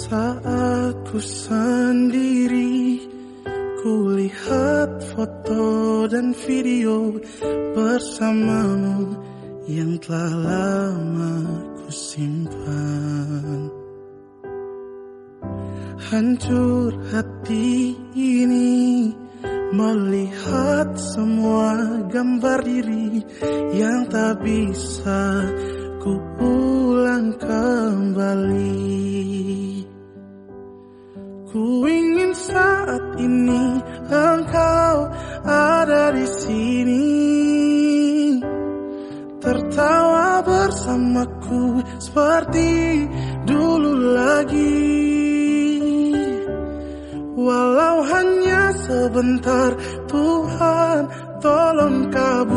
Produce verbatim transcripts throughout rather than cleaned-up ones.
Saat ku sendiri, kulihat foto dan video bersamamu yang telah lama ku simpan. Hancur hati ini melihat semua gambar diri yang tak bisa ku ulang kembali. Ku ingin saat ini engkau ada di sini, tertawa bersamaku seperti dulu lagi. Walau hanya sebentar, Tuhan tolong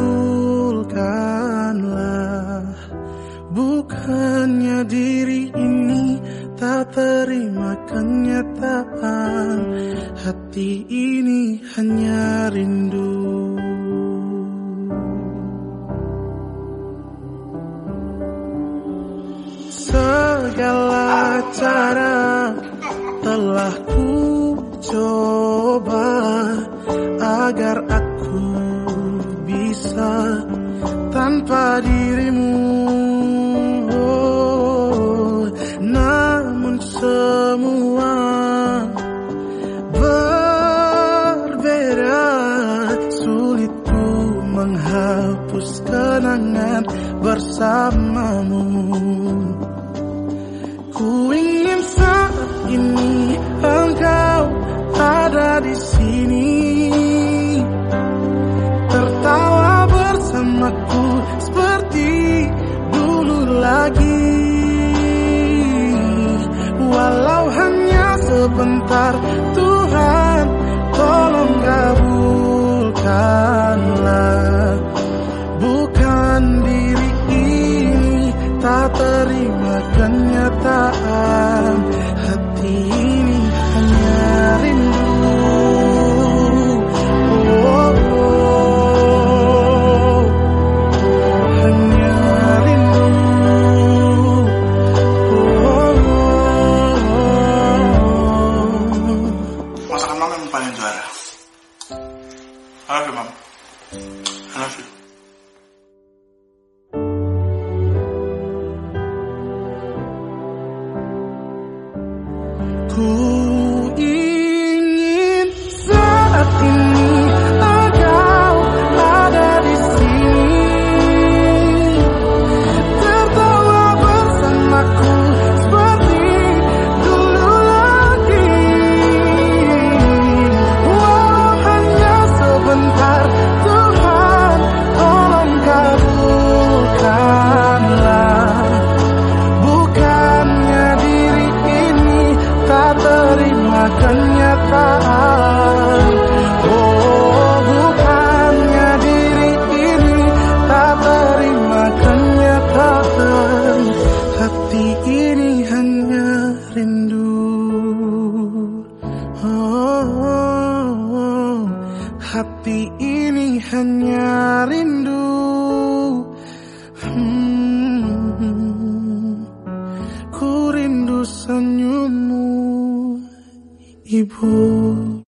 kabulkanlah. Bukannya diri ini tak terima kenyataan, hati ini hanya rindu. Segala cara telah ku coba agar aku bisa tanpa dirimu, oh, namun semua berbeda. Sulit ku menghapus kenangan bersamamu. Ku ingin saat ini engkau ada di sini, tertawa bersamaku seperti dulu lagi. Walau hanya sebentar, Tuhan tolong kabulkanlah. Bukan diri ini tak terima kenyataan, hati ini hanya rindu. Oh, oh, oh. Hanya rindu. Oh, oh, oh. Masakan mama yang paling juara. I love you, mom. I love you. Ku ingin saat ini engkau ada di sini, tertawa bersamaku seperti dulu lagi. Walau hanya sebentar, Tuhan tolong kabulkanlah. Bukannya diri ini tak terima kenyataan, oh, bukannya diri ini tak terima kenyataan, hati ini hanya rindu. Oh, oh, oh. Hati ini hanya rindu. Hmm. Ku rindu senyummu, Ibu.